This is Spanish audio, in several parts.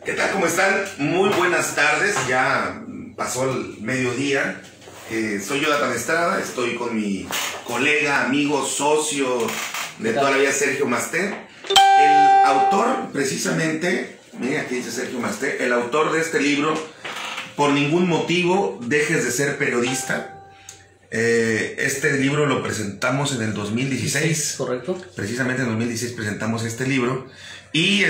¿Qué tal? ¿Cómo están? Muy buenas tardes, ya pasó el mediodía. Soy Jonathan Estrada, estoy con mi colega, amigo, socio de toda la vida, Sergio Masté. El autor, precisamente, miren aquí dice Sergio Masté, el autor de este libro, Por ningún motivo dejes de ser periodista. Este libro lo presentamos en el 2016. Correcto. Precisamente en 2016 presentamos este libro. Y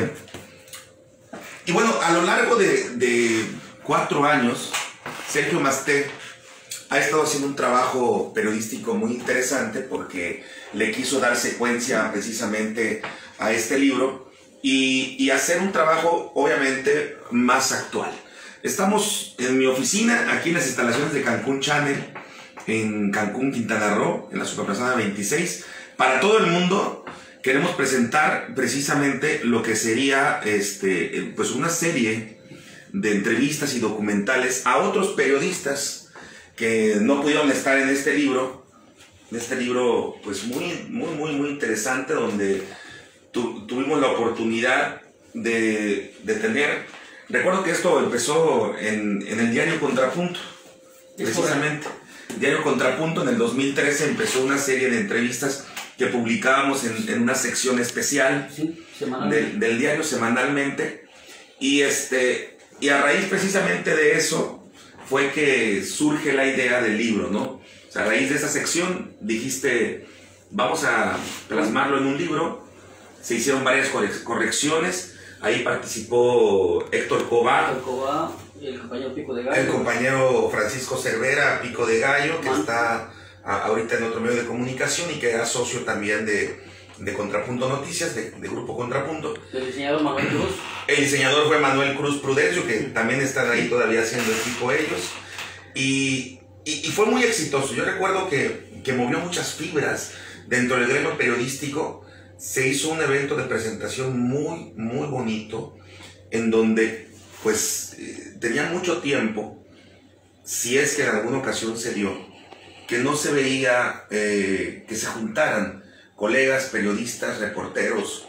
bueno, a lo largo de 4 años, Sergio Masté ha estado haciendo un trabajo periodístico muy interesante porque le quiso dar secuencia precisamente a este libro y hacer un trabajo obviamente más actual. Estamos en mi oficina, aquí en las instalaciones de Cancún Channel, en Cancún, Quintana Roo, en la Superplazada 26. Para todo el mundo queremos presentar precisamente lo que sería pues una serie de entrevistas y documentales a otros periodistas que no pudieron estar en este libro. Este libro pues muy interesante, donde tuvimos la oportunidad de tener. Recuerdo que esto empezó en el diario Contrapunto, precisamente. Diario Contrapunto en el 2013 empezó una serie de entrevistas que publicábamos en una sección especial, sí, del diario semanalmente. Y a raíz precisamente de eso fue que surge la idea del libro, ¿no? O sea, a raíz de esa sección dijiste, vamos a plasmarlo en un libro. Se hicieron varias correcciones. Ahí participó Héctor Cobá, y el compañero Pico de Gallo. El compañero Francisco Cervera, Pico de Gallo, que está ahorita en otro medio de comunicación y que era socio también de Contrapunto Noticias, de Grupo Contrapunto. El diseñador Manuel Cruz. El diseñador fue Manuel Cruz Prudencio, que también están ahí todavía haciendo equipo ellos. Y fue muy exitoso. Yo recuerdo que movió muchas fibras dentro del gremio periodístico. Se hizo un evento de presentación muy bonito, en donde pues tenía mucho tiempo, si es que en alguna ocasión se dio, que no se veía que se juntaran colegas, periodistas, reporteros,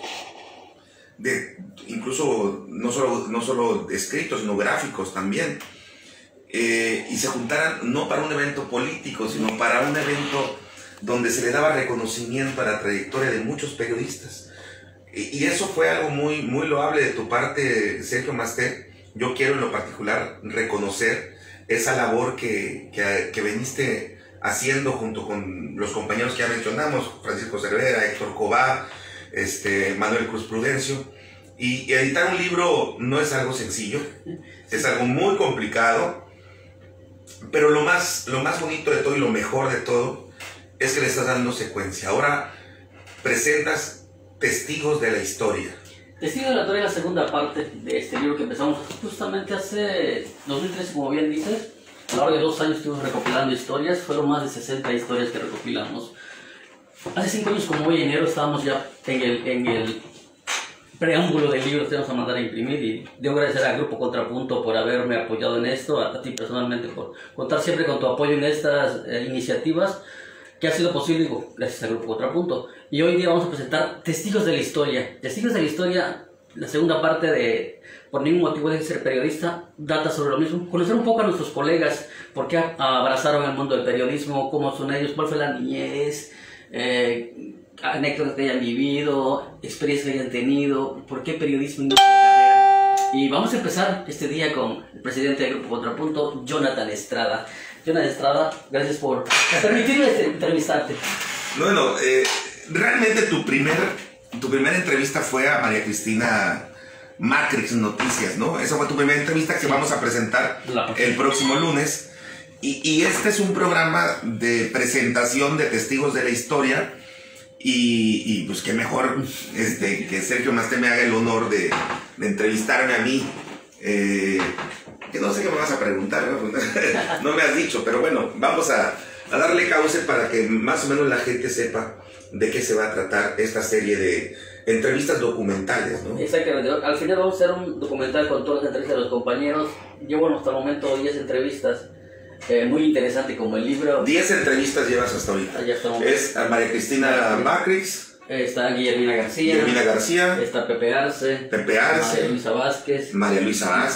incluso no solo escritos, sino gráficos también, y se juntaran no para un evento político, sino para un evento donde se le daba reconocimiento a la trayectoria de muchos periodistas. Y eso fue algo muy loable de tu parte, Sergio Masté. Yo quiero en lo particular reconocer esa labor que veniste haciendo junto con los compañeros que ya mencionamos, Francisco Cervera, Héctor Cobá, Manuel Cruz Prudencio. Y editar un libro no es algo sencillo, es algo muy complicado, pero lo más bonito de todo y lo mejor de todo es que le estás dando secuencia. Ahora presentas Testigos de la Historia. Testigos de la Historia es la segunda parte de este libro que empezamos justamente hace 2013, como bien dices. A lo largo de 2 años estuvimos recopilando historias, fueron más de 60 historias que recopilamos. Hace 5 años, como hoy, enero, estábamos ya en el preámbulo del libro, te vamos a mandar a imprimir, y debo agradecer al Grupo Contrapunto por haberme apoyado en esto, a ti personalmente por contar siempre con tu apoyo en estas iniciativas, que ha sido posible, digo, gracias al Grupo Contrapunto. Y hoy día vamos a presentar Testigos de la Historia. Testigos de la Historia, la segunda parte de Por ningún motivo dejes de ser periodista, data sobre lo mismo. Conocer un poco a nuestros colegas, por qué abrazaron el mundo del periodismo, cómo son ellos, cuál fue la niñez, anécdotas que hayan vivido, experiencias que hayan tenido, por qué periodismo y no carrera. Y vamos a empezar este día con el presidente del Grupo Contrapunto, Jonathan Estrada. Jonathan Estrada, gracias por permitirme entrevistarte. Bueno, realmente tu primera entrevista fue a María Cristina Macrix Noticias, ¿no? Esa fue tu primera entrevista que vamos a presentar el próximo lunes. Y este es un programa de presentación de Testigos de la Historia. Y pues qué mejor que Sergio Masté me haga el honor de entrevistarme a mí. Que no sé qué me vas a preguntar, ¿no? No me has dicho, pero bueno, vamos a darle cauce para que más o menos la gente sepa de qué se va a tratar esta serie de entrevistas documentales, ¿no? Exactamente, al final vamos a hacer un documental con todas las entrevistas de los compañeros. Llevo hasta el momento 10 entrevistas, muy interesante como el libro. 10 entrevistas llevas hasta ahorita. Es a María Cristina Macrix, Está Guillermina García. Guillermina García. Está Pepe Arce. Pepe Arce. María Luisa Vázquez. María Luisa Vázquez.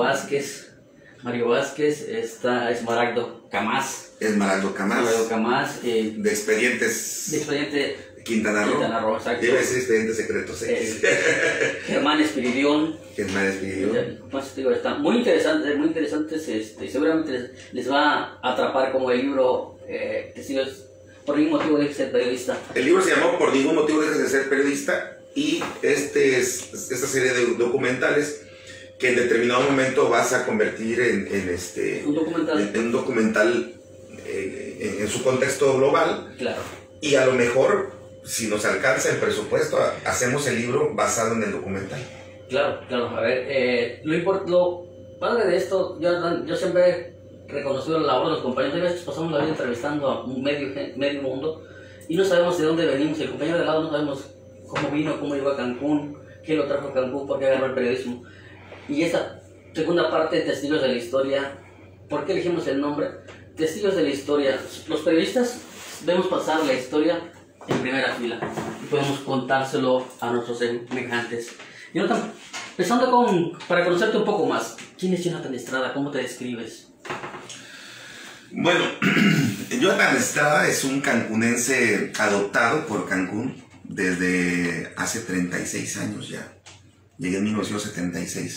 Mario Vázquez. Está Esmeraldo Camás. Esmeraldo Camás. De Expediente Quintana Roo. Exacto. Debe ser Expedientes Secretos X. Germán Espiridión. Pues, digo, están muy interesantes, seguramente les va a atrapar como el libro Testigos. Por ningún motivo dejes de ser periodista. El libro se llamó Por ningún motivo dejes de ser periodista, y esta serie de documentales que en determinado momento vas a convertir en un documental en su contexto global. Claro. Y a lo mejor, si nos alcanza el presupuesto, hacemos el libro basado en el documental. Claro. A ver, lo padre de esto, yo siempre he reconocido la labor de los compañeros. A veces pasamos la vida entrevistando a medio mundo y no sabemos de dónde venimos. El compañero de al lado no sabemos cómo vino, cómo llegó a Cancún, quién lo trajo a Cancún, por qué agarró el periodismo. Y esta segunda parte de Testigos de la Historia, ¿por qué elegimos el nombre? Testigos de la Historia. Los periodistas vemos pasar la historia en primera fila y podemos contárselo a nuestros semejantes. Jonathan, empezando para conocerte un poco más, ¿quién es Jonathan Estrada? ¿Cómo te describes? Bueno, Jonathan Estrada es un cancunense adoptado por Cancún desde hace 36 años ya. Llegué en 1976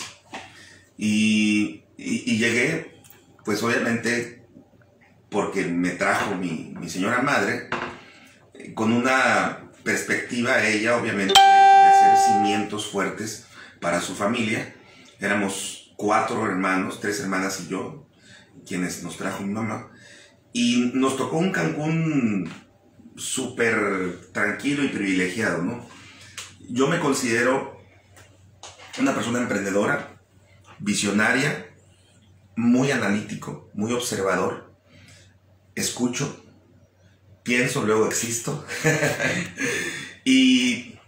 y llegué, pues obviamente, porque me trajo mi señora madre, con una perspectiva ella, obviamente, de hacer cimientos fuertes para su familia. Éramos 4 hermanos, 3 hermanas y yo, quienes nos trajo mi mamá, y nos tocó un Cancún súper tranquilo y privilegiado, ¿no? Yo me considero una persona emprendedora, visionaria, muy analítico, muy observador, escucho, pienso, luego existo, y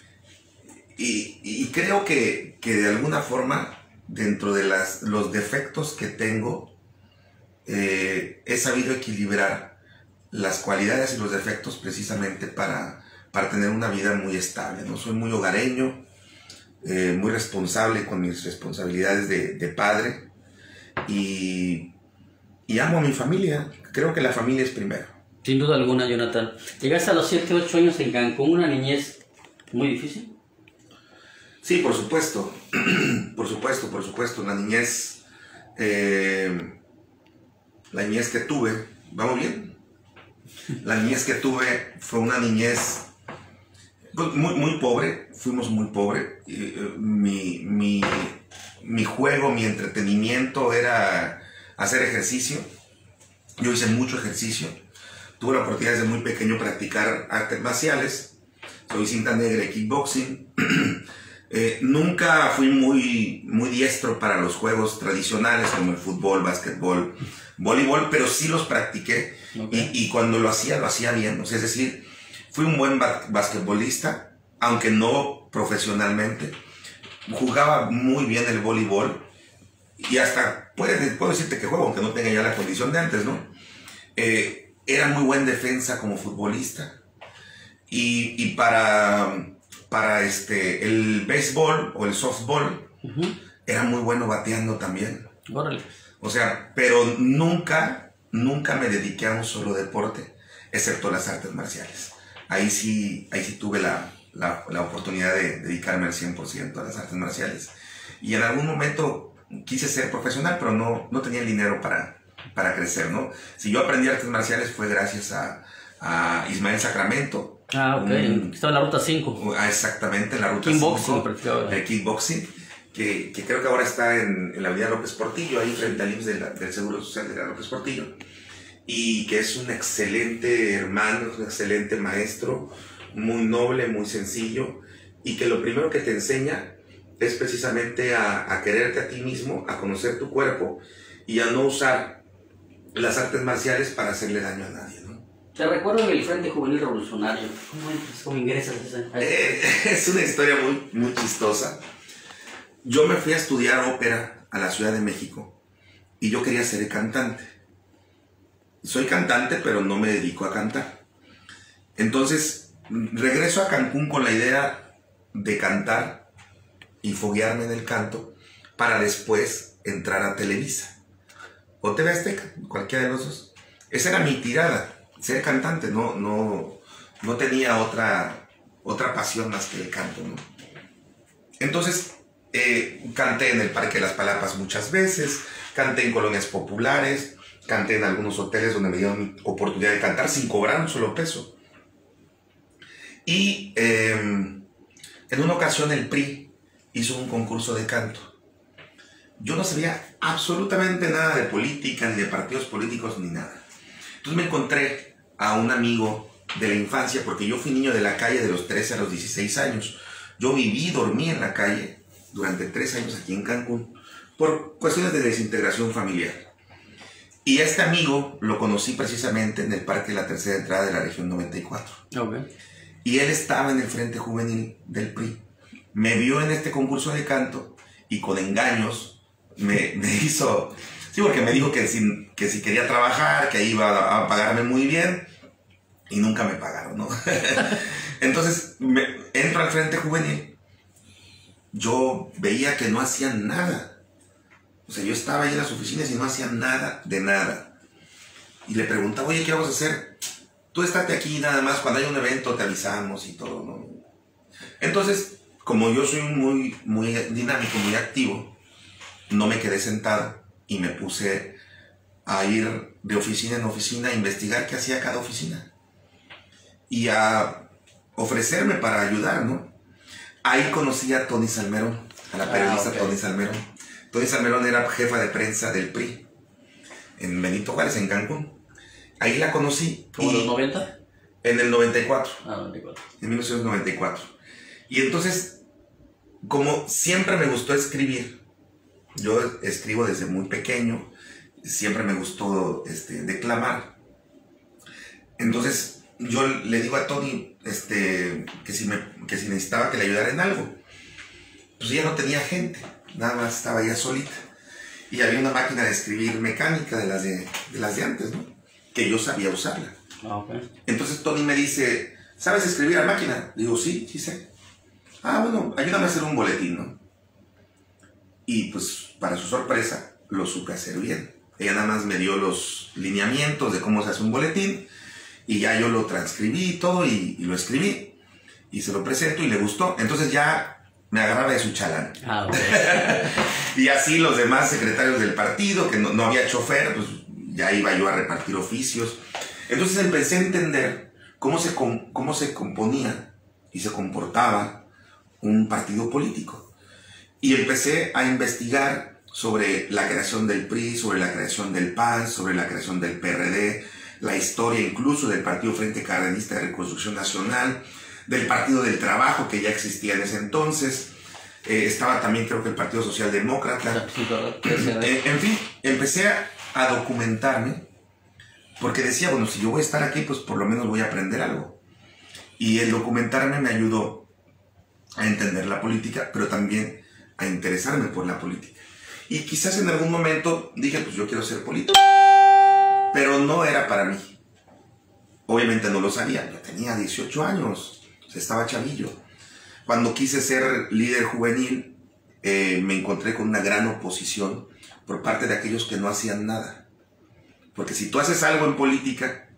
creo que de alguna forma, dentro de los defectos que tengo, he sabido equilibrar las cualidades y los defectos precisamente para tener una vida muy estable, ¿no? Soy muy hogareño, muy responsable con mis responsabilidades de padre, y amo a mi familia. Creo que la familia es primero. Sin duda alguna, Jonathan. Llegaste a los 7, 8 años en Cancún, una niñez muy difícil. Sí, por supuesto. Por supuesto. La niñez que tuve, ¿vamos bien? La niñez que tuve fue una niñez muy pobre. Fuimos muy pobres. Mi juego, mi entretenimiento era hacer ejercicio. Yo hice mucho ejercicio. Tuve la oportunidad desde muy pequeño practicar artes marciales. Soy cinta negra de kickboxing. Nunca fui muy diestro para los juegos tradicionales como el fútbol, básquetbol, voleibol, pero sí los practiqué. Okay. Y cuando lo hacía bien. O sea, es decir, fui un buen basquetbolista, aunque no profesionalmente. Jugaba muy bien el voleibol y hasta puedo decirte que juego, aunque no tenga ya la condición de antes, ¿no? Era muy buen defensa como futbolista, y para el béisbol o el softball, era muy bueno bateando también. Órale. O sea, pero nunca me dediqué a un solo deporte, excepto las artes marciales. Ahí sí tuve la oportunidad de dedicarme al 100% a las artes marciales. Y en algún momento quise ser profesional, pero no tenía el dinero para crecer, ¿no? Si yo aprendí artes marciales fue gracias a Ismael Sacramento. Ah, ok. Estaba en la ruta 5. Exactamente, en la ruta kickboxing, 5. El kickboxing, que creo que ahora está en la avenida López Portillo, ahí frente al IMSS del Seguro Social de la López Portillo. Y que es un excelente hermano, un excelente maestro, muy noble, muy sencillo, y que lo primero que te enseña es precisamente a quererte a ti mismo, a conocer tu cuerpo y a no usar las artes marciales para hacerle daño a nadie, ¿no? Te recuerdo en el Frente Juvenil Revolucionario. ¿Cómo ingresas a ese? Es una historia muy chistosa. Yo me fui a estudiar ópera a la Ciudad de México y yo quería ser cantante. Soy cantante, pero no me dedico a cantar. Entonces, regreso a Cancún con la idea de cantar y foguearme en el canto para después entrar a Televisa o TV Azteca, cualquiera de los dos. Esa era mi tirada, ser cantante, no tenía otra pasión más que el canto, ¿no? Entonces, canté en el Parque de las Palapas muchas veces, canté en colonias populares, canté en algunos hoteles donde me dieron oportunidad de cantar sin cobrar un solo peso. Y en una ocasión el PRI hizo un concurso de canto. Yo no sabía absolutamente nada de política, ni de partidos políticos, ni nada. Entonces me encontré a un amigo de la infancia, porque yo fui niño de la calle de los 13 a los 16 años. Yo viví y dormí en la calle durante 3 años aquí en Cancún, por cuestiones de desintegración familiar. Y a este amigo lo conocí precisamente en el Parque de la Tercera Entrada de la Región 94. Okay. Y él estaba en el Frente Juvenil del PRI. Me vio en este concurso de canto y con engaños me hizo... Sí, porque me dijo que si quería trabajar, que iba a pagarme muy bien, y nunca me pagaron, ¿no? Entonces entro al Frente Juvenil. Yo veía que no hacían nada. O sea, yo estaba ahí en las oficinas y no hacían nada de nada. Y le preguntaba, oye, ¿qué vamos a hacer? Tú estate aquí nada más, cuando haya un evento te avisamos y todo, ¿no? Entonces, como yo soy muy dinámico, muy activo, no me quedé sentado y me puse a ir de oficina en oficina a investigar qué hacía cada oficina y a ofrecerme para ayudar, ¿no? Ahí conocí a Tony Salmerón, a la periodista Tony Salmerón. Tony Salmerón era jefa de prensa del PRI en Benito Juárez, en Cancún. Ahí la conocí. ¿Cómo en los 90? En el 94. 94. En 1994. Y entonces, como siempre me gustó escribir, yo escribo desde muy pequeño, siempre me gustó declamar. Entonces, yo le digo a Tony que si necesitaba que le ayudara en algo. Pues ella no tenía gente, nada más estaba ella solita. Y había una máquina de escribir mecánica de las de antes, ¿no? Que yo sabía usarla. Okay. Entonces Tony me dice, ¿sabes escribir a máquina? Digo, sí sé. Ah, bueno, ayúdame a hacer un boletín, ¿no? Y pues, para su sorpresa, lo supe hacer bien. Ella nada más me dio los lineamientos de cómo se hace un boletín, y ya yo lo transcribí y todo, y lo escribí, y se lo presento, y le gustó. Entonces ya me agarraba de su chalán. Okay. Y así los demás secretarios del partido, que no había chofer, pues ya iba yo a repartir oficios. Entonces empecé a entender cómo se componía y se comportaba un partido político. Y empecé a investigar sobre la creación del PRI, sobre la creación del PAN, sobre la creación del PRD, la historia incluso del Partido Frente Cardenista de Reconstrucción Nacional, del Partido del Trabajo, que ya existía en ese entonces. Estaba también, creo que el Partido Socialdemócrata. En fin, empecé a documentarme, porque decía, bueno, si yo voy a estar aquí, pues por lo menos voy a aprender algo. Y el documentarme me ayudó a entender la política, pero también a interesarme por la política. Y quizás en algún momento dije, pues yo quiero ser político. Pero no era para mí. Obviamente no lo sabía, yo tenía 18 años, o sea, estaba chavillo. Cuando quise ser líder juvenil, me encontré con una gran oposición por parte de aquellos que no hacían nada. Porque si tú haces algo en política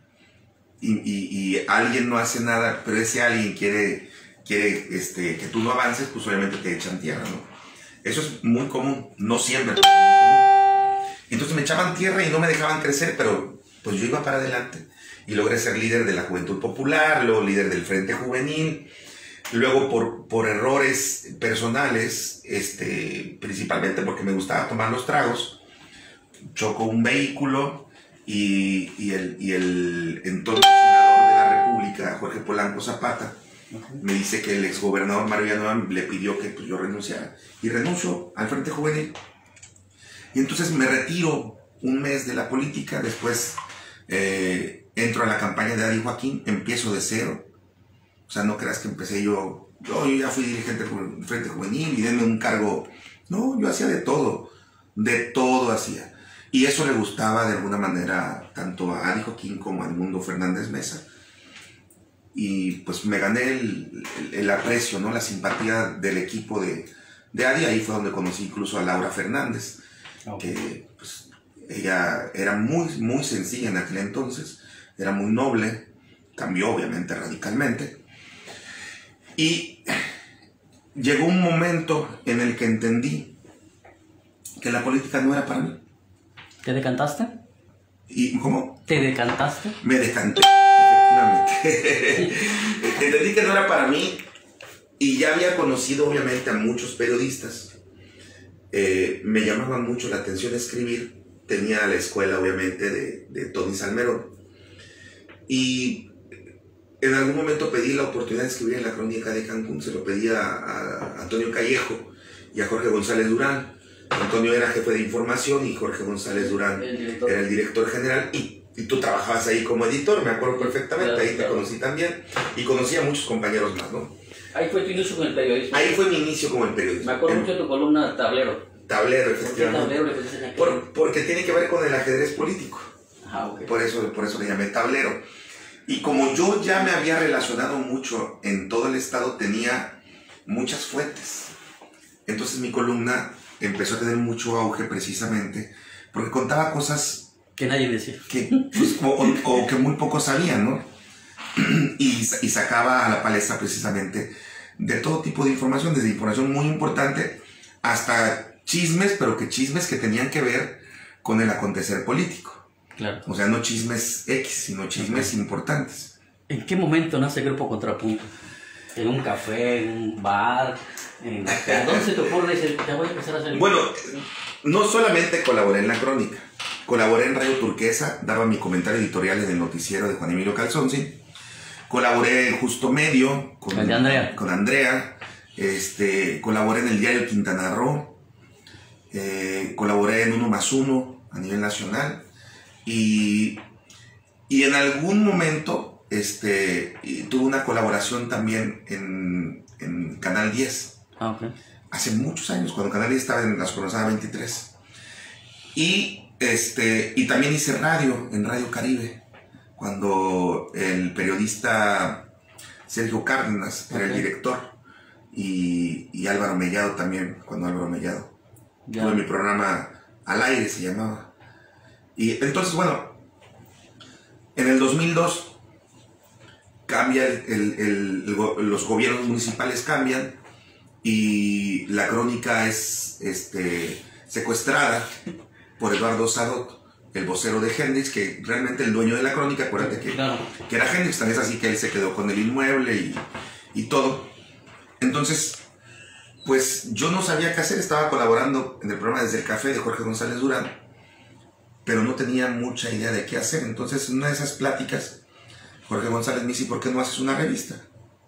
y alguien no hace nada, pero ese alguien quiere que tú no avances, pues obviamente te echan tierra, ¿no? Eso es muy común, no siempre, pero es muy común. Entonces me echaban tierra y no me dejaban crecer, pero pues yo iba para adelante y logré ser líder de la Juventud Popular, luego líder del Frente Juvenil. Luego por errores personales, principalmente porque me gustaba tomar los tragos, chocó un vehículo y el entonces senador de la República, Jorge Polanco Zapata, me dice que el exgobernador Mario Villanueva le pidió que pues, yo renunciara. Y renuncio al Frente Juvenil. Y entonces me retiro un mes de la política, después entro a la campaña de Adi Joaquín, empiezo de cero. O sea, no creas que empecé yo ya fui dirigente del Frente Juvenil y denme un cargo. No, yo hacía de todo hacía. Y eso le gustaba de alguna manera tanto a Adi Joaquín como a Edmundo Fernández Mesa. y pues me gané el aprecio, ¿no? La simpatía del equipo de ADI. Ahí fue donde conocí incluso a Laura Fernández, que pues, ella era muy sencilla en aquel entonces, era muy noble, cambió obviamente radicalmente. Y llegó un momento en el que entendí que la política no era para mí. ¿Te decantaste? ¿Y cómo? ¿Te decantaste? Me decanté, efectivamente. Entendí que no era para mí y ya había conocido obviamente a muchos periodistas. Me llamaba mucho la atención escribir. Tenía la escuela obviamente de Tony Salmerón. Y en algún momento pedí la oportunidad de escribir en la Crónica de Cancún. Se lo pedí a Antonio Callejo y a Jorge González Durán. Antonio era jefe de información y Jorge González Durán era el director general, y tú trabajabas ahí como editor, me acuerdo perfectamente, claro, ahí te conocí también y conocí a muchos compañeros más, ¿no? Ahí fue tu inicio con el periodismo. Ahí fue mi inicio como el periodismo. Me acuerdo mucho de tu columna Tablero. Tablero, efectivamente. ¿Por qué Tablero? Porque tiene que ver con el ajedrez político. Okay. Por eso le llamé Tablero. Y como yo ya me había relacionado mucho en todo el estado, tenía muchas fuentes. Entonces mi columna empezó a tener mucho auge precisamente porque contaba cosas que nadie decía, que, pues, o que muy pocos sabían, ¿no? Y sacaba a la palestra precisamente de todo tipo de información, desde información muy importante hasta chismes, pero que chismes que tenían que ver con el acontecer político. Claro. O sea, no chismes X, sino chismes importantes. ¿En qué momento nace Grupo Contrapunto? ¿En un café, en un bar? ¿Dónde se te ocurre decir, te voy a empezar a hacer? Bueno, no solamente colaboré en La Crónica, colaboré en Radio Turquesa, daba mi comentario editorial en el noticiero de Juan Emilio Calzonsi, colaboré en Justo Medio con Andrea, colaboré en el diario Quintana Roo, colaboré en 1+1 a nivel nacional, y en algún momento tuve una colaboración también en Canal 10. Okay. Hace muchos años, cuando Canal 10 estaba en la Coronada 23. Y también hice radio, en Radio Caribe, cuando el periodista Sergio Cárdenas era el director, y Álvaro Mellado también, cuando Álvaro Mellado. Tuve mi programa Al Aire, se llamaba. Y entonces, bueno, en el 2002 cambia los gobiernos municipales cambian, y La Crónica es secuestrada por Eduardo Sadot, el vocero de Hendrix, que realmente el dueño de La Crónica, acuérdate que era Hendrix, también es así que él se quedó con el inmueble y todo. Entonces, pues yo no sabía qué hacer, estaba colaborando en el programa Desde el Café de Jorge González Durán, pero no tenía mucha idea de qué hacer. Entonces, en una de esas pláticas, Jorge González me dice, ¿por qué no haces una revista?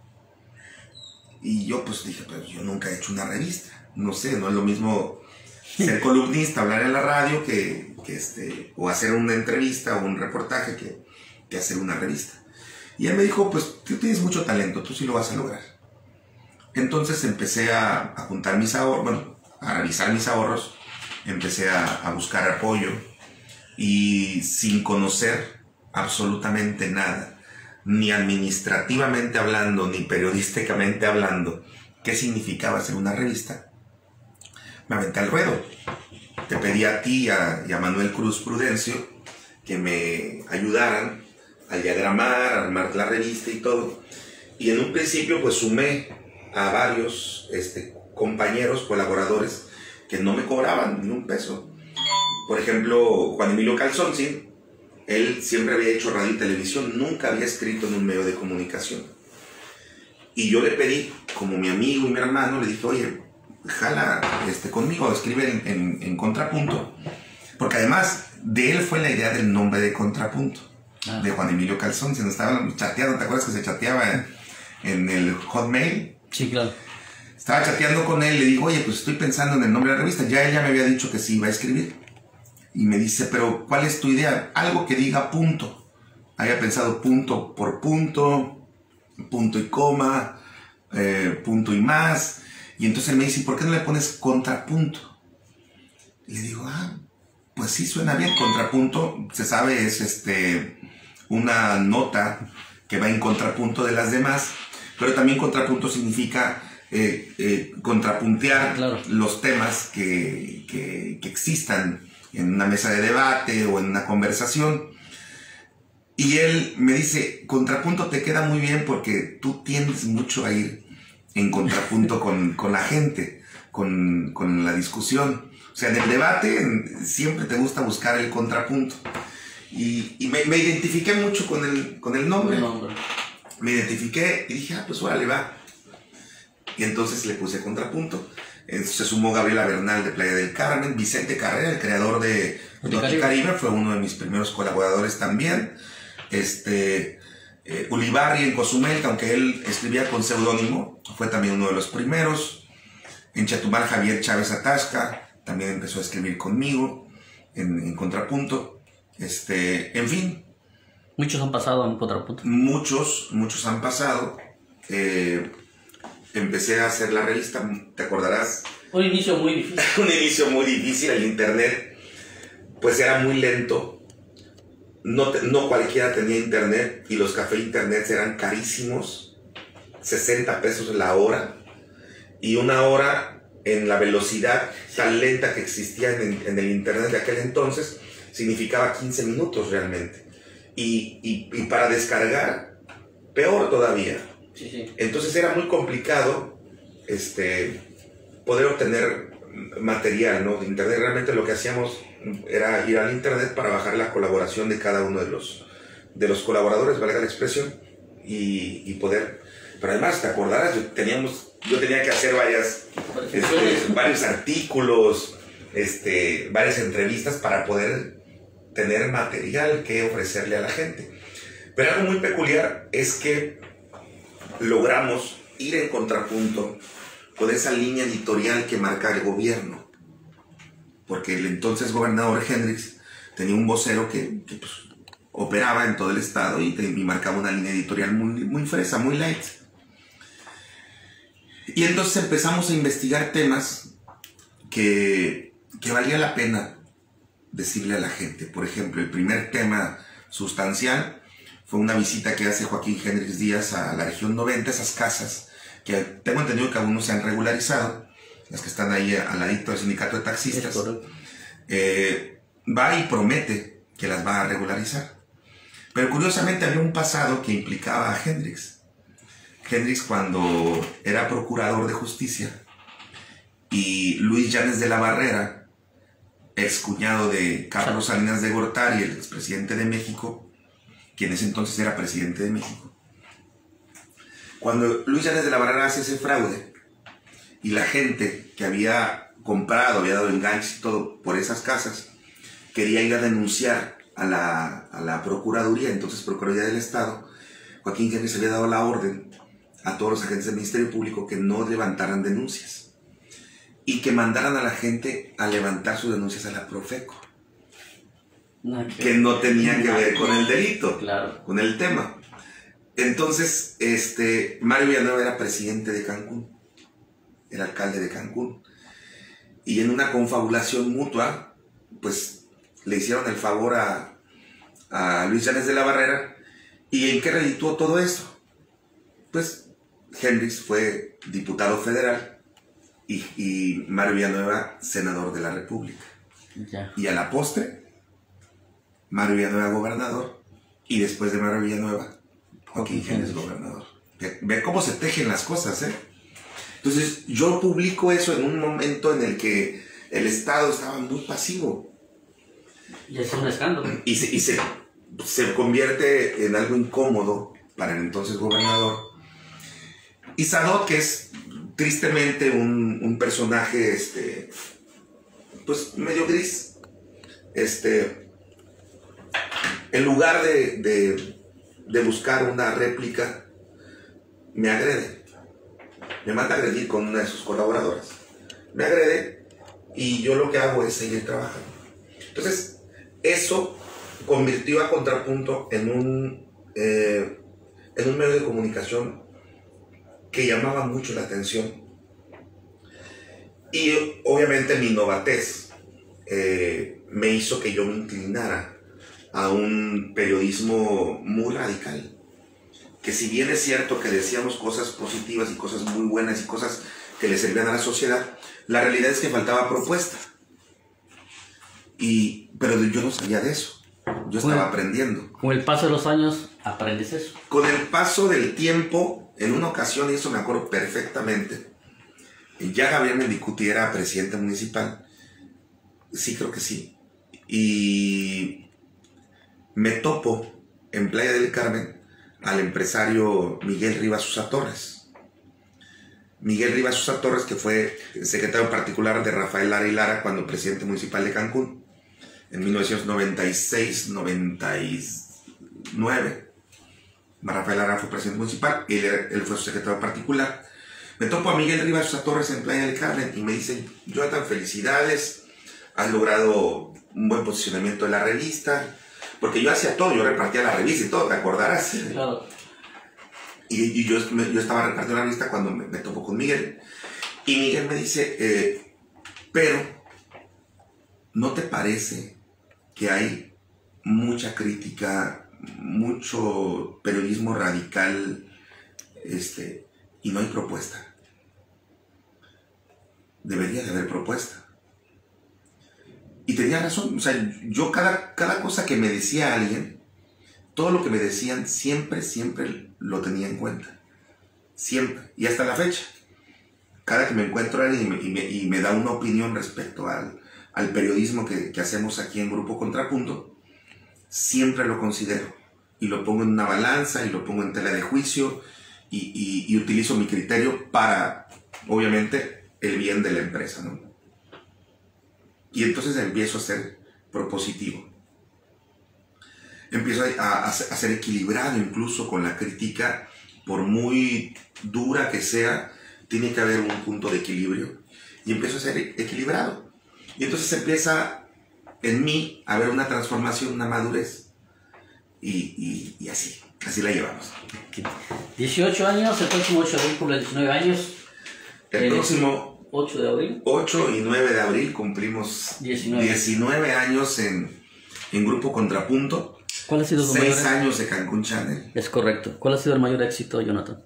Y yo pues dije, pues yo nunca he hecho una revista. No sé, no es lo mismo ser columnista, hablar en la radio, o hacer una entrevista o un reportaje que hacer una revista. Y él me dijo, pues tú tienes mucho talento, tú sí lo vas a lograr. Entonces empecé a juntar mis ahorros, bueno, a revisar mis ahorros, empecé a buscar apoyo, y sin conocer absolutamente nada, ni administrativamente hablando, ni periodísticamente hablando, qué significaba hacer una revista, me aventé al ruedo. Te pedí a ti y a Manuel Cruz Prudencio que me ayudaran a diagramar, a armar la revista y todo. Y en un principio pues sumé a varios compañeros, colaboradores, que no me cobraban ni un peso. Por ejemplo, Juan Emilio Calzonsi, él siempre había hecho radio y televisión, nunca había escrito en un medio de comunicación. Y yo le pedí, como mi amigo y mi hermano, le dije, oye, jala conmigo, escribe en Contrapunto. Porque además de él fue la idea del nombre de Contrapunto, de Juan Emilio Calzonsi. Nos estaban chateando, ¿te acuerdas que se chateaba en el Hotmail? Sí, claro. Estaba chateando con él, le digo, oye, pues estoy pensando en el nombre de la revista. Ya ella me había dicho que sí iba a escribir. Y me dice, pero ¿cuál es tu idea? Algo que diga punto. Había pensado punto por punto, punto y coma, punto y más. Y entonces él me dice, ¿por qué no le pones contrapunto? Y le digo, pues sí suena bien. Contrapunto, se sabe, es una nota que va en contrapunto de las demás, pero también contrapunto significa contrapuntear los temas que existan en una mesa de debate o en una conversación. Y él me dice, contrapunto te queda muy bien porque tú tiendes mucho a ir en contrapunto con la gente, con la discusión. O sea, en el debate siempre te gusta buscar el contrapunto. Y me identifiqué mucho con el nombre. Me identifiqué y dije, pues órale, va. Y entonces le puse contrapunto. Se sumó Gabriela Bernal de Playa del Carmen, Vicente Carrera, el creador de Noticaribe, fue uno de mis primeros colaboradores también. Ulibarri en Cozumel, que aunque él escribía con seudónimo, fue también uno de los primeros. En Chetumal, Javier Chávez Atasca también empezó a escribir conmigo en contrapunto. En fin. Muchos han pasado en contrapunto. Muchos han pasado. Empecé a hacer la revista, te acordarás. Un inicio muy difícil. Un inicio muy difícil. El internet pues era muy lento. No cualquiera tenía internet y los cafés internet eran carísimos. 60 pesos la hora. Y una hora en la velocidad tan lenta que existía en el internet de aquel entonces significaba 15 minutos realmente. Y para descargar, peor todavía. Sí. Entonces era muy complicado poder obtener material, ¿no? De internet. Realmente lo que hacíamos era ir al internet para bajar la colaboración de cada uno de los colaboradores, valga la expresión, y poder. Pero además, te acordarás, yo tenía que hacer varios artículos, varias entrevistas para poder tener material que ofrecerle a la gente. Pero algo muy peculiar es que logramos ir en contrapunto con esa línea editorial que marca el gobierno, porque el entonces gobernador Hendricks tenía un vocero que pues, operaba en todo el estado y marcaba una línea editorial muy fresa, muy light. Y entonces empezamos a investigar temas que valía la pena decirle a la gente. Por ejemplo, el primer tema sustancial fue una visita que hace Joaquín Hendricks Díaz a la región 90, esas casas que tengo entendido que algunos se han regularizado, las que están ahí al ladito del sindicato de taxistas. Va y promete que las va a regularizar. Pero curiosamente había un pasado que implicaba a Hendricks. Hendricks, cuando era procurador de justicia, y Luis Llanes de la Barrera, excuñado de Carlos Salinas de Gortari, el expresidente de México, quien en ese entonces era presidente de México, cuando Luis Llanes de la Barrera hace ese fraude y la gente que había comprado, había dado enganches y todo por esas casas, quería ir a denunciar a la Procuraduría, entonces Procuraduría del Estado, Joaquín Hendricks había dado la orden a todos los agentes del Ministerio Público que no levantaran denuncias y que mandaran a la gente a levantar sus denuncias a la Profeco, que no tenía que ver con el delito, claro, con el tema. Entonces, Mario Villanueva era presidente de Cancún, era alcalde de Cancún, y en una confabulación mutua, pues le hicieron el favor a Luis Llanes de la Barrera. ¿Y en qué redituó todo esto? Pues Hendricks fue diputado federal y Mario Villanueva senador de la República. Ya. Y a la postre, Mario Villanueva gobernador, y después de Mario Villanueva, Joaquín Hendricks gobernador. Ve cómo se tejen las cosas, ¿eh? Entonces yo publico eso en un momento en el que el Estado estaba muy pasivo. Y es un escándalo. Y se convierte en algo incómodo para el entonces gobernador. Y Sadot, que es tristemente un personaje pues medio gris, en lugar de buscar una réplica, me agrede. Me manda a agredir con una de sus colaboradoras. Me agrede y yo lo que hago es seguir trabajando. Entonces, eso convirtió a Contrapunto en un medio de comunicación que llamaba mucho la atención. Y obviamente mi novatez me hizo que yo me inclinara a un periodismo muy radical. que si bien es cierto que decíamos cosas positivas y cosas muy buenas y cosas que le servían a la sociedad, la realidad es que faltaba propuesta. Pero yo no sabía de eso. Yo estaba aprendiendo. Con el paso de los años, aprendes eso. Con el paso del tiempo, en una ocasión, y eso me acuerdo perfectamente, ya Gabriel Mendicuti era presidente municipal. Sí, creo que sí. Y me topo en Playa del Carmen al empresario Miguel Rivas Sosa Torres. Miguel Rivas Sosa Torres, que fue secretario particular de Rafael Lara y Lara cuando presidente municipal de Cancún, en 1996-99. Rafael Lara fue presidente municipal, él fue su secretario particular. Me topo a Miguel Rivas Sosa Torres en Playa del Carmen y me dice: Jonathan, felicidades, has logrado un buen posicionamiento de la revista, porque yo hacía todo, yo repartía la revista y todo, ¿te acordarás? Claro. Y yo estaba repartiendo la revista cuando me topo con Miguel, y Miguel me dice, pero ¿no te parece que hay mucha crítica, mucho periodismo radical, y no hay propuesta? Debería de haber propuesta. Y tenía razón. O sea, yo cada cosa que me decía alguien, todo lo que me decían, siempre lo tenía en cuenta. Siempre. Y hasta la fecha. Cada que me encuentro a alguien y me da una opinión respecto al periodismo que hacemos aquí en Grupo Contrapunto, siempre lo considero. Y lo pongo en una balanza y lo pongo en tela de juicio y utilizo mi criterio para, obviamente, el bien de la empresa, ¿no? Y entonces empiezo a ser propositivo. Empiezo a ser equilibrado incluso con la crítica, por muy dura que sea, tiene que haber un punto de equilibrio. Y empiezo a ser equilibrado. Y entonces empieza en mí a haber una transformación, una madurez. Y así la llevamos. 18 años, el próximo 8 de abril cumple 19 años. El próximo 8 de abril. 8 y 9 de abril cumplimos 19 años en Grupo Contrapunto. ¿Cuál ha sido su 6 años de Cancún Channel. Es correcto. ¿Cuál ha sido el mayor éxito, Jonathan?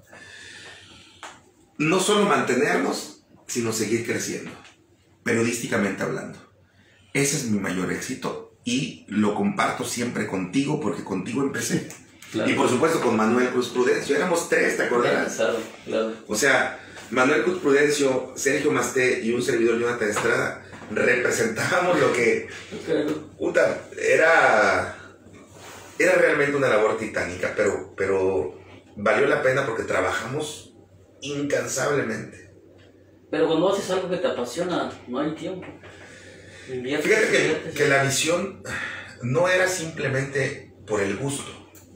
No solo mantenernos, sino seguir creciendo, periodísticamente hablando. Ese es mi mayor éxito y lo comparto siempre contigo, porque contigo empecé. Claro. Y por supuesto con Manuel Cruz Prudencio. Éramos 3, ¿te acordarás? Claro. O sea, Manuel Cruz Prudencio, Sergio Masté y un servidor, Jonathan Estrada, representábamos lo que... Puta, era realmente una labor titánica, pero valió la pena porque trabajamos incansablemente. Pero cuando haces algo que te apasiona, no hay tiempo. Fíjate que la visión no era simplemente por el gusto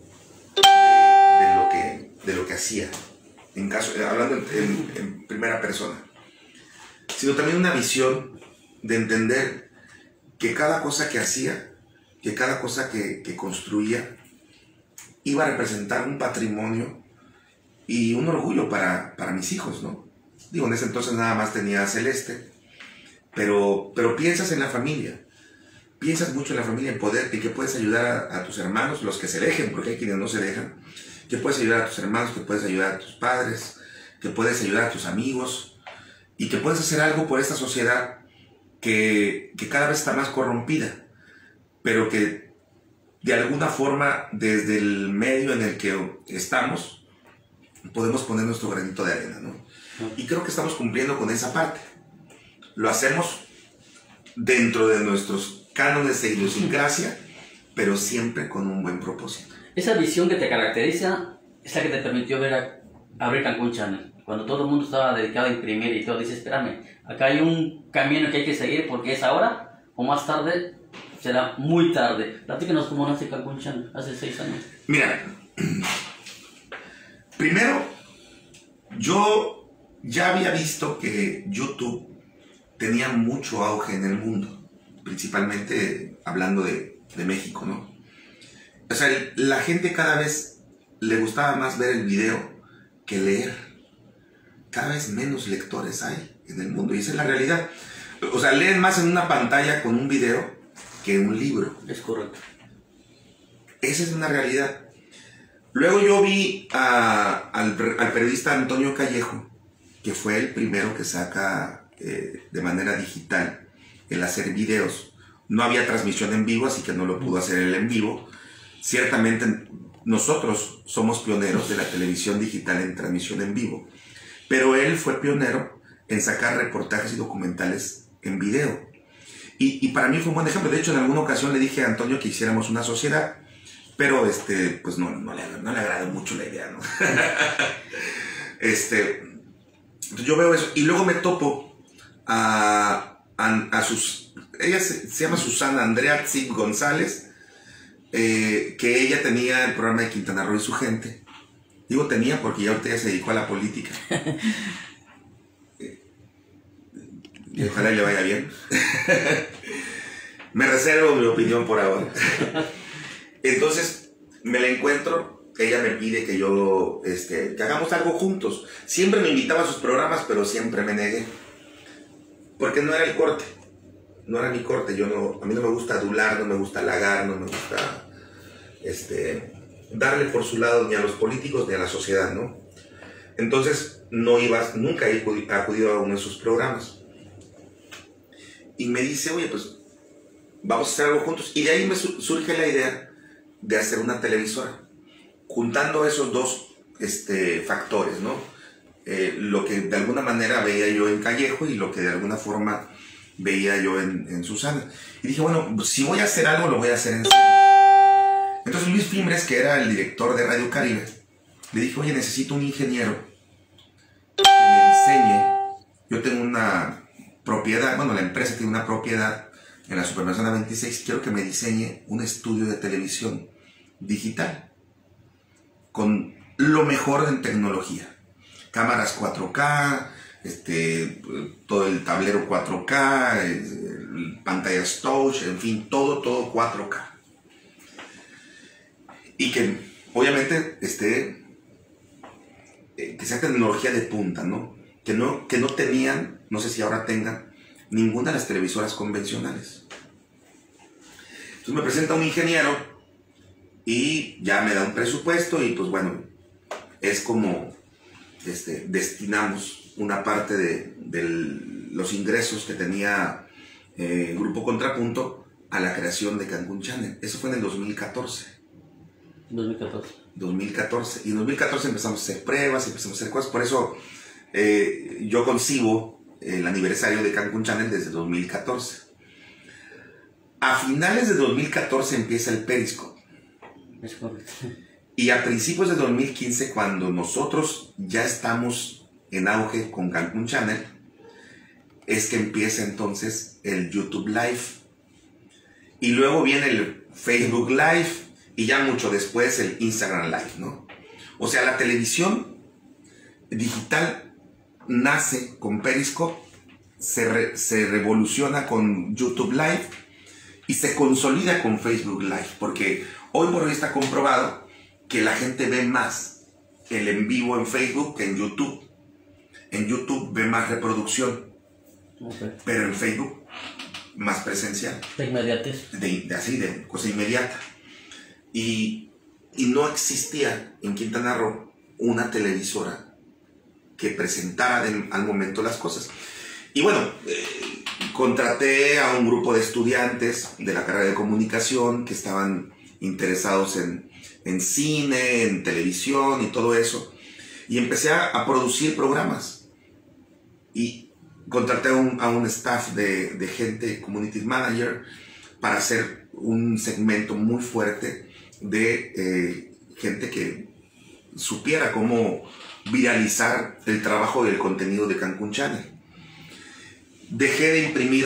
de lo que hacía, hablando en primera persona, sino también una visión de entender que cada cosa que hacía, que cada cosa que construía, iba a representar un patrimonio y un orgullo para mis hijos, ¿no? Digo, en ese entonces nada más tenía a Celeste, pero piensas en la familia, piensas mucho en la familia, en poder, y que puedes ayudar a tus hermanos, los que se dejen, porque hay quienes no se dejan, que puedes ayudar a tus hermanos, que puedes ayudar a tus padres, que puedes ayudar a tus amigos, y que puedes hacer algo por esta sociedad que cada vez está más corrompida, pero que de alguna forma, desde el medio en el que estamos, podemos poner nuestro granito de arena, ¿no? Y creo que estamos cumpliendo con esa parte. Lo hacemos dentro de nuestros cánones de idiosincrasia, pero siempre con un buen propósito. Esa visión que te caracteriza es la que te permitió abrir Cancún Channel. Cuando todo el mundo estaba dedicado a imprimir y todo, dices, espérame, acá hay un camino que hay que seguir porque es ahora o más tarde será muy tarde. Platícanos cómo nace Cancún Channel hace 6 años. Mira, primero, yo ya había visto que YouTube tenía mucho auge en el mundo, principalmente hablando de México, ¿no? O sea, la gente cada vez le gustaba más ver el video que leer. Cada vez menos lectores hay en el mundo y esa es la realidad. O sea, leen más en una pantalla con un video que un libro. Es correcto. Esa es una realidad. Luego yo vi al periodista Antonio Callejo, que fue el primero que saca de manera digital el hacer videos. No había transmisión en vivo, así que no lo pudo hacer él en vivo. Ciertamente nosotros somos pioneros de la televisión digital en transmisión en vivo, pero él fue pionero en sacar reportajes y documentales en video. Y para mí fue un buen ejemplo. De hecho, en alguna ocasión le dije a Antonio que hiciéramos una sociedad, pero pues no le agradó mucho la idea, ¿no? Entonces yo veo eso y luego me topo ella se llama Susana Andrea Tzig González, que ella tenía el programa de Quintana Roo y su gente. Digo tenía porque ya ahorita ya se dedicó a la política. Y ojalá le vaya bien. Me reservo mi opinión por ahora. Entonces me la encuentro, ella me pide que que hagamos algo juntos. Siempre me invitaba a sus programas, pero siempre me negué. Porque no era el corte, no era mi corte. A mí no me gusta adular, no me gusta halagar, no me gusta darle por su lado ni a los políticos ni a la sociedad, ¿no? Entonces nunca he acudido a uno de sus programas. Y me dice, oye, pues vamos a hacer algo juntos. Y de ahí me surge la idea de hacer una televisora, juntando esos dos factores, ¿no? Lo que de alguna manera veía yo en Callejo y lo que de alguna forma veía yo en Susana. Y dije, bueno, si voy a hacer algo, lo voy a hacer en serio. Entonces Luis Fimbres, que era el director de Radio Caribe, le dije, oye, necesito un ingeniero que me diseñe. Yo tengo una propiedad, bueno, la empresa tiene una propiedad en la Supermanzana 26, quiero que me diseñe un estudio de televisión digital con lo mejor en tecnología. Cámaras 4K, todo el tablero 4K, pantallas touch, en fin, todo 4K. Y que obviamente que sea tecnología de punta, ¿no? Que no tenían, no sé si ahora tengan, ninguna de las televisoras convencionales. Entonces me presenta un ingeniero y ya me da un presupuesto y pues bueno, es como destinamos una parte de los ingresos que tenía Grupo Contrapunto a la creación de Cancún Channel. Eso fue en el 2014. 2014. Y en 2014 empezamos a hacer pruebas, empezamos a hacer cosas. Por eso yo concibo el aniversario de Cancún Channel desde 2014. A finales de 2014 empieza el Periscope. Es correcto. Y a principios de 2015, cuando nosotros ya estamos en auge con Cancún Channel, es que empieza entonces el YouTube Live. Y luego viene el Facebook Live y ya mucho después el Instagram Live, ¿no? O sea, la televisión digital nace con Periscope, se revoluciona con YouTube Live y se consolida con Facebook Live, porque hoy por hoy está comprobado que la gente ve más el en vivo en Facebook que en YouTube. En YouTube ve más reproducción, pero en Facebook más presencial. De inmediatez. De cosa inmediata. Y no existía en Quintana Roo una televisora que presentara al momento las cosas. Y bueno, contraté a un grupo de estudiantes de la carrera de comunicación que estaban interesados en cine, en televisión y todo eso. Y empecé a producir programas. Y contraté a un staff de gente, community manager, para hacer un segmento muy fuerte de gente que supiera cómo viralizar el trabajo y el contenido de Cancún Channel. Dejé de imprimir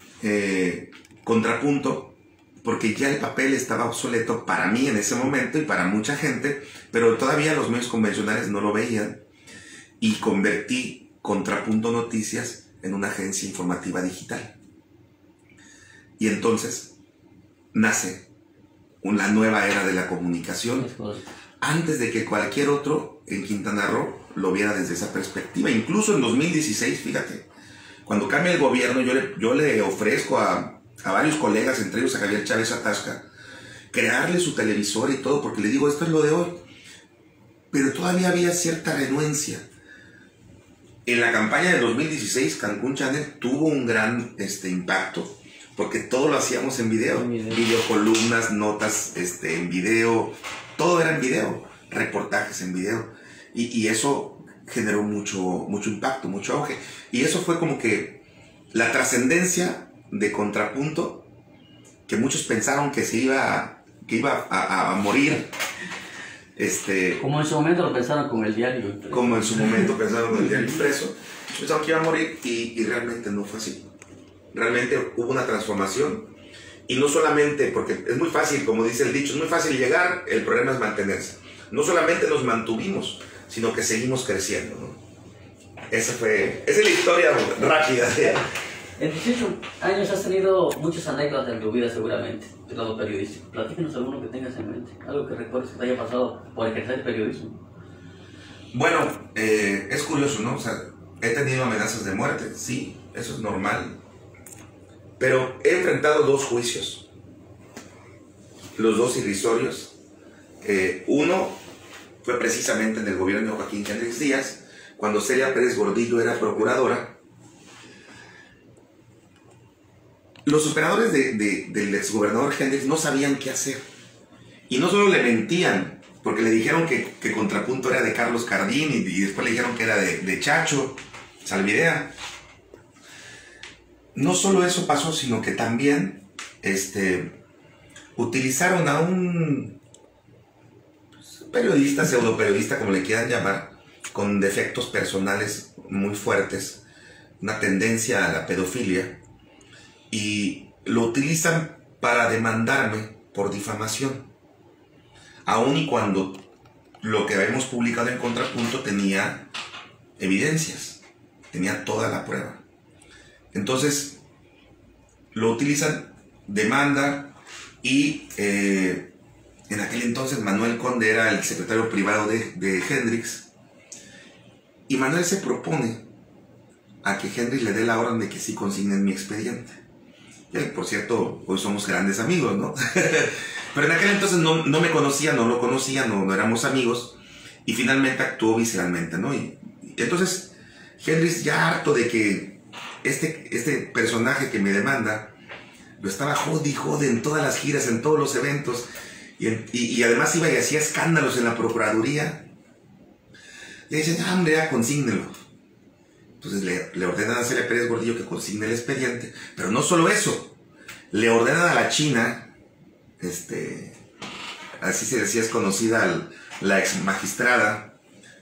Contrapunto porque ya el papel estaba obsoleto para mí en ese momento y para mucha gente, pero todavía los medios convencionales no lo veían, y convertí Contrapunto Noticias en una agencia informativa digital. Y entonces nace una nueva era de la comunicación, antes de que cualquier otro en Quintana Roo lo viera desde esa perspectiva. Incluso en 2016, fíjate, cuando cambia el gobierno, yo le ofrezco a varios colegas, entre ellos a Javier Chávez Atasca, crearle su televisor y todo, porque le digo, esto es lo de hoy. pero todavía había cierta renuencia. En la campaña del 2016, Cancún Channel tuvo un gran impacto, porque todo lo hacíamos en video. Videocolumnas, notas en video, todo era en video, reportajes en video. Y eso generó mucho impacto, mucho auge. Y eso fue como que la trascendencia de Contrapunto, que muchos pensaron que iba a morir. Como en su momento lo pensaron con el diario impreso. Como en su momento pensaron con el diario impreso. Pensaron que iba a morir y realmente no fue así. Realmente hubo una transformación. Y no solamente, porque es muy fácil, como dice el dicho, es muy fácil llegar, el problema es mantenerse. No solamente nos mantuvimos, sino que seguimos creciendo, ¿no? Esa es la historia rápida. En 18 años has tenido muchas anécdotas en tu vida seguramente, del lado periodístico. Platícanos alguno que tengas en mente, algo que recuerdes que te haya pasado por ejercer el periodismo. Bueno, es curioso, ¿no? O sea, he tenido amenazas de muerte, sí, eso es normal. Pero he enfrentado 2 juicios, los 2 irrisorios. Uno fue precisamente en el gobierno de Joaquín Hendrix Díaz, cuando Celia Pérez Gordillo era procuradora. Los operadores del exgobernador Hendrix no sabían qué hacer. Y no solo le mentían, porque le dijeron que Contrapunto era de Carlos Cardín y después le dijeron que era de Chacho Salvidea. No solo eso pasó, sino que también utilizaron a un periodista, pseudoperiodista, como le quieran llamar, con defectos personales muy fuertes, una tendencia a la pedofilia, y lo utilizan para demandarme por difamación, aun y cuando lo que habíamos publicado en Contrapunto tenía evidencias, tenía toda la prueba. Entonces lo utilizan, demanda, y en aquel entonces Manuel Conde era el secretario privado de Hendrix, y Manuel se propone a que Hendrix le dé la orden de que sí consignen mi expediente. Y por cierto, hoy somos grandes amigos, ¿no? Pero en aquel entonces no me conocía, no lo conocía, no éramos amigos, y finalmente actuó visceralmente, ¿no? Y entonces Hendrix, ya harto de que este personaje que me demanda lo estaba jode en todas las giras, en todos los eventos, y además iba y hacía escándalos en la procuraduría, le dicen, hombre, ya consígnelo. Entonces le ordenan a Celia Pérez Gordillo que consigne el expediente, pero no solo eso, le ordenan a la China, así se decía, es conocida la ex magistrada,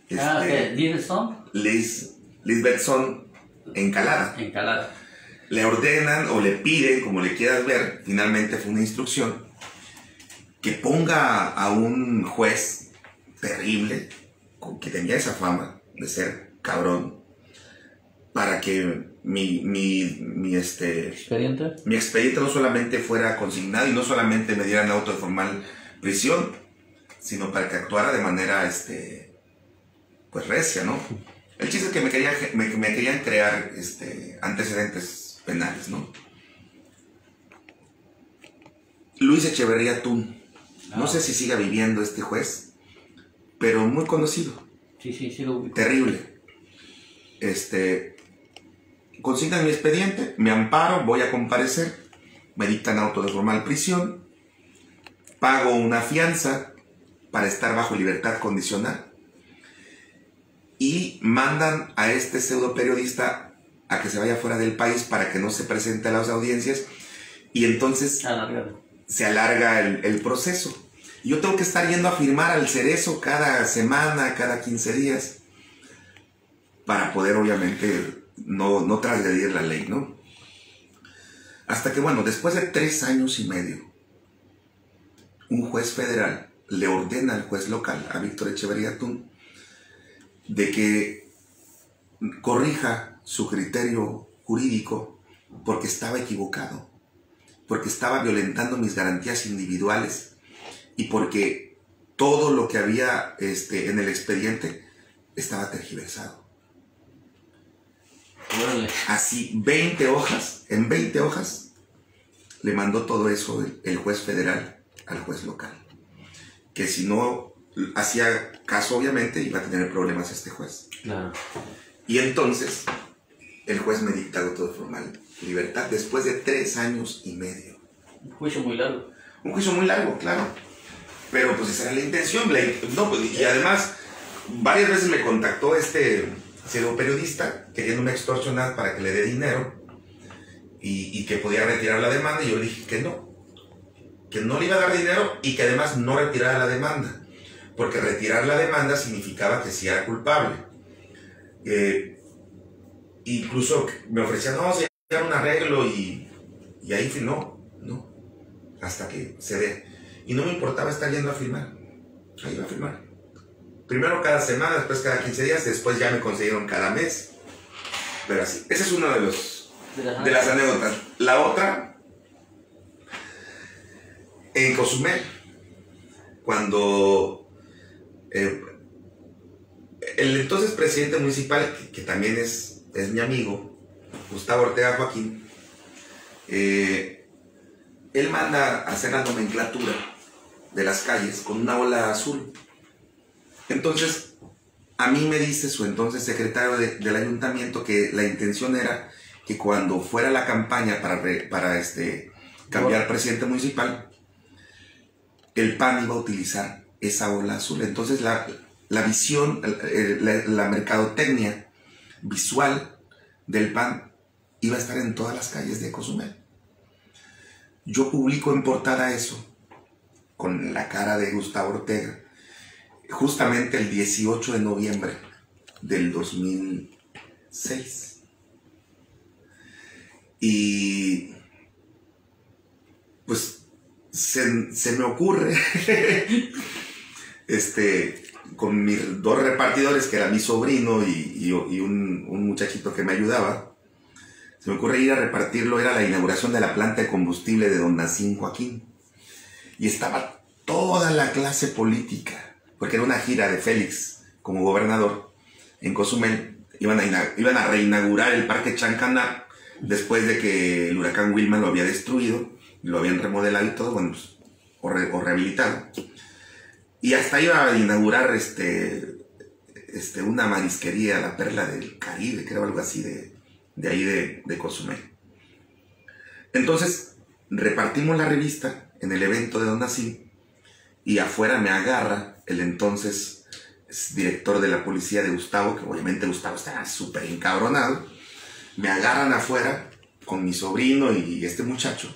Lisbeth Son Encalada. Le ordenan o le piden, como le quieras ver, finalmente fue una instrucción, que ponga a un juez terrible, que tenía esa fama de ser cabrón, para que mi expediente no solamente fuera consignado y no solamente me dieran auto de formal prisión, sino para que actuara de manera pues recia, ¿no? El chiste es que me querían crear antecedentes penales, ¿no? Luis Echeverría Tun, no sé si siga viviendo este juez, pero muy conocido. Sí, lo ubico. Terrible. Consignan mi expediente, me amparo, voy a comparecer, me dictan auto de formal prisión, pago una fianza para estar bajo libertad condicional y mandan a este pseudo periodista a que se vaya fuera del país para que no se presente a las audiencias, y entonces se alarga el proceso. Yo tengo que estar yendo a firmar al Cerezo cada semana, cada 15 días, para poder obviamente no transgredir la ley, ¿no? Hasta que, bueno, después de 3 años y medio, un juez federal le ordena al juez local, a Víctor Echeverría Tun, de que corrija su criterio jurídico porque estaba equivocado, porque estaba violentando mis garantías individuales y porque todo lo que había en el expediente estaba tergiversado. Así, 20 hojas, en 20 hojas, le mandó todo eso el juez federal al juez local. Que si no hacía caso, obviamente, iba a tener problemas este juez. Claro. Y entonces, el juez me dicta auto de formal libertad después de 3 años y medio. Un juicio muy largo. Un juicio muy largo, claro. Pero pues esa era la intención. No, pues, y además, varias veces me contactó este pseudo periodista queriéndome extorsionar para que le dé dinero y que podía retirar la demanda. Y yo le dije que no le iba a dar dinero y que además no retirara la demanda. Porque retirar la demanda significaba que sí era culpable. Incluso me ofrecían, no, vamos a llegar a un arreglo y ahí no, hasta que se dé. Y no me importaba estar yendo a firmar. Ahí iba a firmar. Primero cada semana, después cada 15 días, después ya me consiguieron cada mes. Pero así, ese es uno de las anécdotas. La otra, en Cozumel, cuando el entonces presidente municipal, que también es mi amigo, Gustavo Ortega Joaquín, él manda a hacer la nomenclatura de las calles con una bola azul. Entonces, a mí me dice su entonces secretario del ayuntamiento que la intención era que cuando fuera la campaña para cambiar presidente municipal, el PAN iba a utilizar esa bola azul. Entonces, la visión, la mercadotecnia visual del PAN iba a estar en todas las calles de Cozumel. Yo publico en portada eso, con la cara de Gustavo Ortega, justamente el 18 de noviembre del 2006. Y pues se me ocurre, con mis 2 repartidores, que era mi sobrino y un muchachito que me ayudaba, se me ocurre ir a repartirlo. Era la inauguración de la planta de combustible de don Nacín Joaquín. Y estaba toda la clase política, porque era una gira de Félix como gobernador en Cozumel. Iban a reinaugurar el Parque Chancaná después de que el huracán Wilma lo había destruido, lo habían remodelado y todo, bueno, pues, o rehabilitado. Y hasta iba a inaugurar una marisquería, la Perla del Caribe, creo, algo así de ahí de Cozumel. Entonces, repartimos la revista en el evento de don Nacín y afuera me agarra el entonces director de la policía de Gustavo, que obviamente Gustavo estaba súper encabronado. Me agarran afuera con mi sobrino y este muchacho.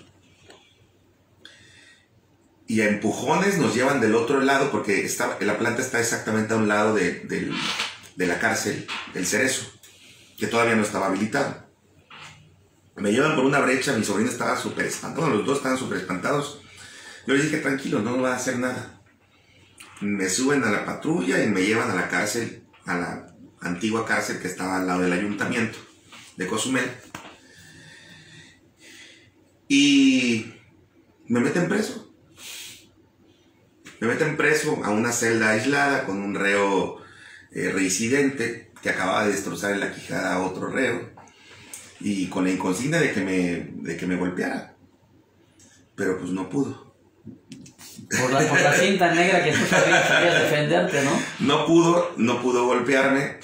Y a empujones nos llevan del otro lado, porque la planta está exactamente a un lado de la cárcel del Cerezo, que todavía no estaba habilitado. Me llevan por una brecha, mi sobrino estaba súper espantado, los dos estaban súper espantados. Yo les dije, tranquilo, no va a hacer nada. Me suben a la patrulla y me llevan a la cárcel, a la antigua cárcel que estaba al lado del ayuntamiento de Cozumel. Y me meten preso. Me meten preso a una celda aislada con un reo reincidente que acababa de destrozar en la quijada a otro reo, y con la inconsignia de que me golpeara. Pero pues no pudo. Por la cinta negra que tú sabías defenderte, ¿no? No pudo golpearme.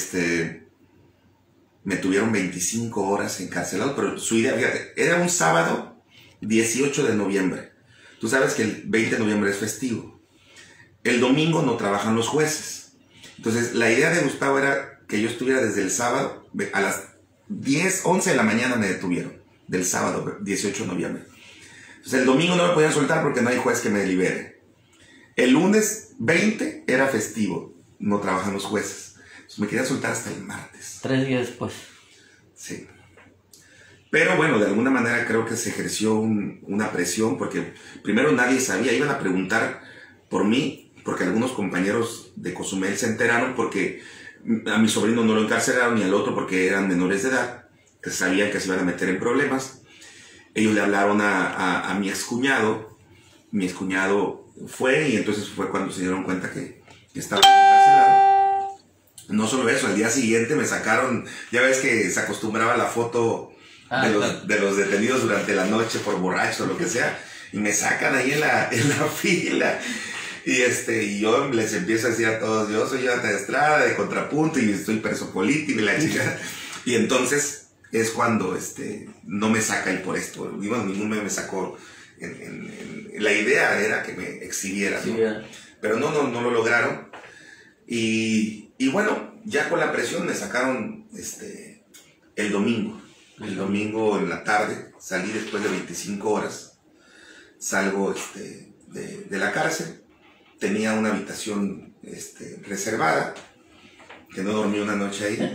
Me tuvieron 25 horas encarcelado, pero su idea, fíjate, era un sábado 18 de noviembre. Tú sabes que el 20 de noviembre es festivo. El domingo no trabajan los jueces. Entonces, la idea de Gustavo era que yo estuviera desde el sábado, a las 10, 11 de la mañana me detuvieron, del sábado 18 de noviembre. Entonces, el domingo no me podían soltar porque no hay juez que me libere. El lunes 20 era festivo, no trabajan los jueces. Entonces, me querían soltar hasta el martes. 3 días después. Sí. Pero bueno, de alguna manera creo que se ejerció una presión, porque primero nadie sabía, iban a preguntar por mí, porque algunos compañeros de Cozumel se enteraron, porque a mi sobrino no lo encarcelaron, ni al otro porque eran menores de edad, que sabían que se iban a meter en problemas. Ellos le hablaron a mi excuñado fue, y entonces fue cuando se dieron cuenta que estaba encarcelado. No solo eso, al día siguiente me sacaron, ya ves que se acostumbraba a la foto de los detenidos durante la noche por borrachos o lo que sea, y me sacan ahí en la fila. Y yo les empiezo a decir a todos, yo soy Jonathan Estrada, de Contrapunto, y estoy preso político y la chica. Y entonces es cuando no me saca el por esto. Bueno, ninguno me sacó. La idea era que me exhibieran, ¿no? Pero no lo lograron. Y bueno, ya con la presión me sacaron el domingo. El domingo en la tarde, salí después de 25 horas. Salgo de la cárcel. Tenía una habitación reservada, que no dormí una noche ahí.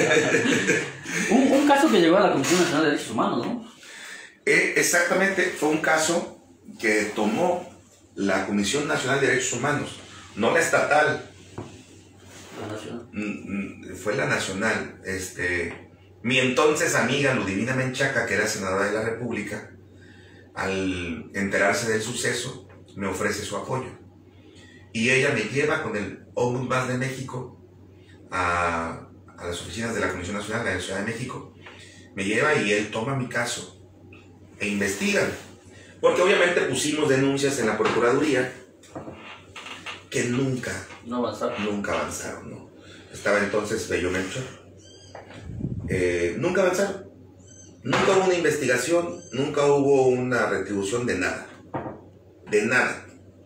un caso que llegó a la Comisión Nacional de Derechos Humanos, ¿no? Exactamente, fue un caso que tomó la Comisión Nacional de Derechos Humanos, no la estatal. La nacional. Fue la nacional. Mi entonces amiga Ludivina Menchaca, que era senadora de la República, al enterarse del suceso, me ofrece su apoyo. Y ella me lleva con el Ombudsman de México a las oficinas de la Comisión Nacional de la Ciudad de México. Me lleva y él toma mi caso e investigan. Porque obviamente pusimos denuncias en la Procuraduría que nunca avanzaron, ¿no? Estaba entonces Bello Melchor. Nunca avanzaron. Nunca hubo una investigación, nunca hubo una retribución de nada. De nada.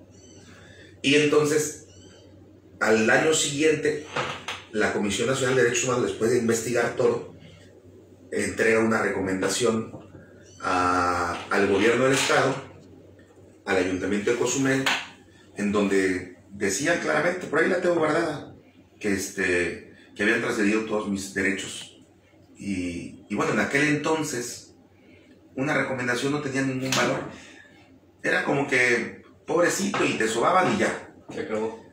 Y entonces, al año siguiente, la Comisión Nacional de Derechos Humanos, después de investigar todo, entrega una recomendación al gobierno del estado, al ayuntamiento de Cozumel, en donde decían claramente, por ahí la tengo guardada, que habían trascedido todos mis derechos. Y bueno, en aquel entonces, una recomendación no tenía ningún valor. Era como que, pobrecito, y te sobaban y ya. Se acabó.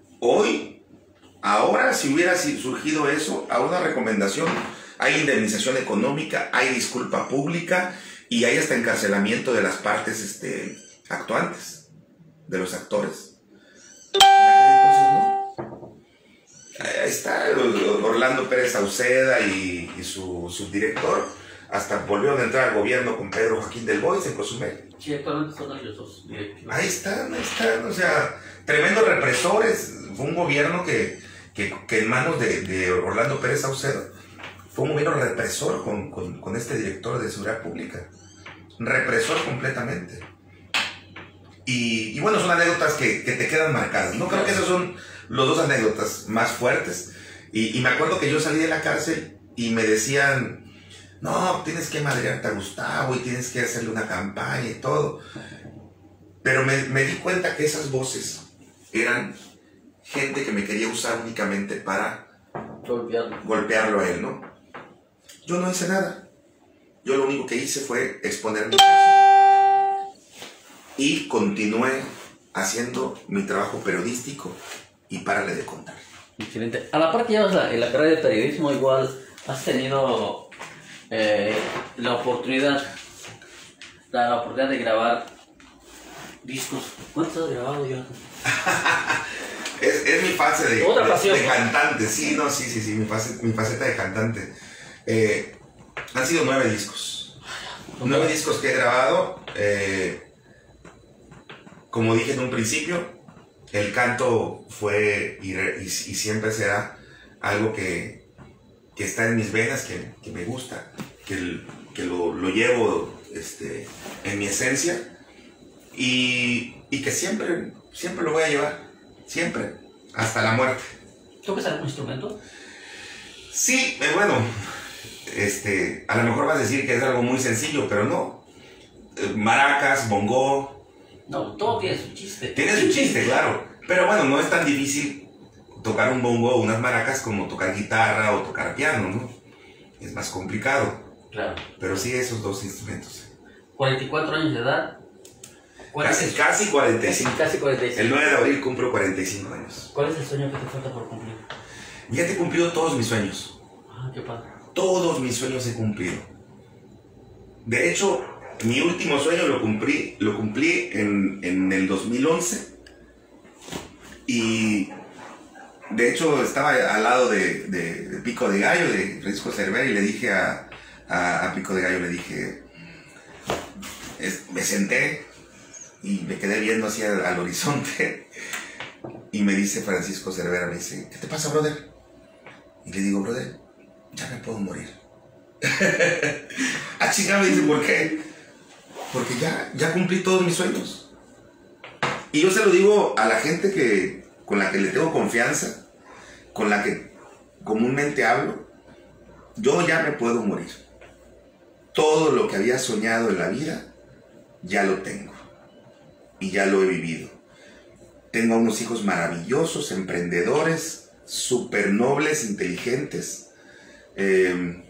Ahora, si hubiera surgido eso, a una recomendación, hay indemnización económica, hay disculpa pública y hay hasta encarcelamiento de las partes actuantes, de los actores. Entonces, no. Ahí está Orlando Pérez Sauceda y su subdirector. Hasta volvieron a entrar al gobierno con Pedro Joaquín del Bois en Cozumel. Sí, actualmente son ellos dos directivos. Ahí están, o sea, tremendos represores. Fue un gobierno que en manos de Orlando Pérez Sauceda fue un gobierno represor con este director de Seguridad Pública. Represor completamente. Y bueno, son anécdotas que te quedan marcadas. No creo que esas son las dos anécdotas más fuertes. Y me acuerdo que yo salí de la cárcel y me decían, no, tienes que madrearte a Gustavo y tienes que hacerle una campaña y todo. Pero me di cuenta que esas voces eran gente que me quería usar únicamente para golpearlo a él, ¿no? Yo no hice nada. Yo lo único que hice fue exponer mi caso y continué haciendo mi trabajo periodístico y párale de contar. Excelente. A la par que llevas la carrera de periodismo, igual has tenido la oportunidad de grabar discos. ¿Cuántos has grabado, Jonathan? Es mi fase de cantante. Sí, mi faceta de cantante. Han sido 9 discos. 9 discos que he grabado. Como dije en un principio, el canto fue y siempre será algo que está en mis venas, que me gusta, que lo llevo en mi esencia y que siempre lo voy a llevar, siempre, hasta la muerte. ¿Tocas algún instrumento? Sí, bueno, a lo mejor vas a decir que es algo muy sencillo, pero no. Maracas, bongo. No, todo tiene su chiste. Tiene su chiste, claro. Pero bueno, no es tan difícil tocar un bongo o unas maracas como tocar guitarra o tocar piano, ¿no? Es más complicado. Claro. Pero sí, esos dos instrumentos. 44 años de edad. Casi 45. Casi 45. El 9 de abril cumplo 45 años. ¿Cuál es el sueño que te falta por cumplir? Ya te he cumplido todos mis sueños. Ah, qué padre. Todos mis sueños he cumplido. De hecho, mi último sueño lo cumplí en el 2011. Y de hecho estaba al lado de Pico de Gallo, de Francisco Cervera, y le dije a Pico de Gallo, me senté y me quedé viendo hacia al horizonte Y me dice Francisco Cervera, me dice, ¿qué te pasa, brother? Y le digo, brother, ya me puedo morir. Ah, chingada, me dice, ¿por qué? Porque ya cumplí todos mis sueños. Y yo se lo digo a la gente con la que le tengo confianza, con la que comúnmente hablo. Yo ya me puedo morir. Todo lo que había soñado en la vida, ya lo tengo. Y ya lo he vivido. Tengo unos hijos maravillosos, emprendedores, súper nobles, inteligentes, que